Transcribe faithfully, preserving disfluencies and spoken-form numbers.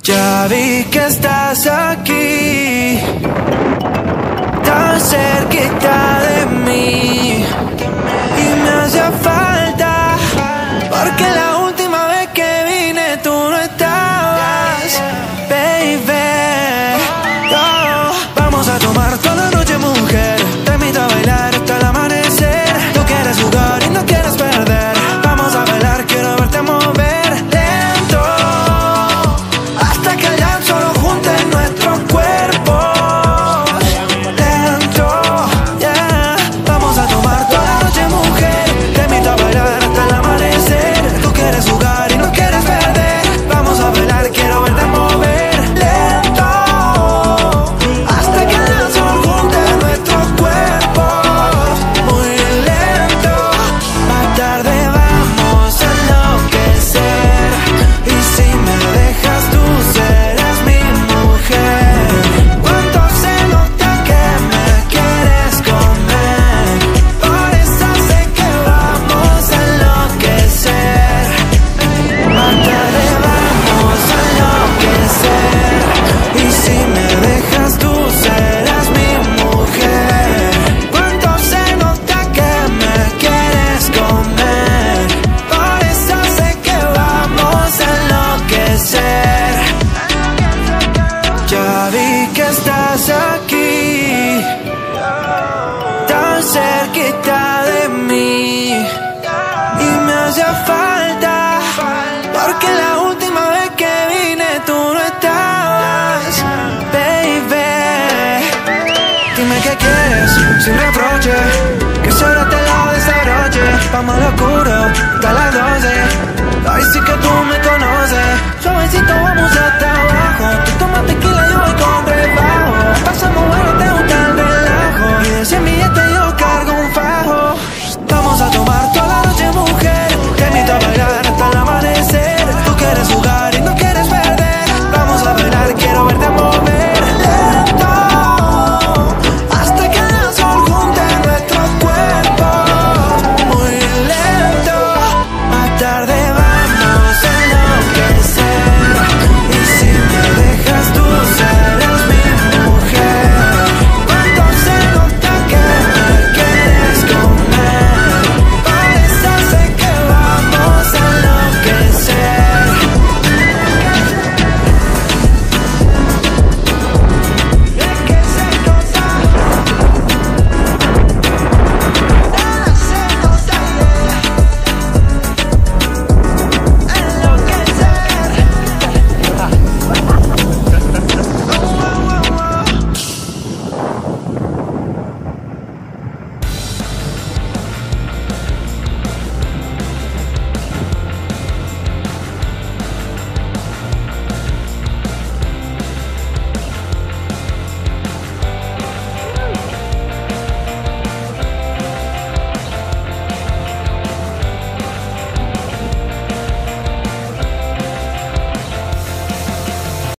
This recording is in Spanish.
Ya vi que estás aquí, tan cerquita de mí, y me hacía falta, porque la última vez que vine tú no estabas, baby. Oh, vamos a tomar toda la noche, mujer, te invito a bailar hasta el amanecer. Tú quieres jugar y no quieres perder, vamos a bailar, quiero verte mover lento, hasta que ya solo junten nuestros cuerpos. Lento, yeah. Vamos a tomar toda la noche, mujer, te invito a bailar hasta el amanecer. Tú quieres jugar y no quieres perder, vamos a bailar, quiero verte mover lento, hasta que ya solo junten nuestros cuerpos. Muy lento, más tarde vamos a enloquecer, y si me dejas tú serás mi mujer. Cuánto se nota que me quieres comer, por eso sé que vamos a enloquecer. Más tarde vamos a enloquecer, y si me dejas tú serás mi mujer. Cuánto se nota que me quieres comer, por eso sé que vamos a enloquecer. Ya vi que estás aquí, tan cerquita de mí, y me hacía falta, porque la última vez que vine tú no estabas, baby. Dime qué quieres, sin reproche, que solo te lado de esta noche. Vamos al oscuro, hasta las doce, ahí sí que tú me conoces. Suavecito vamos hasta abajo, tú tomas tequila, yo voy con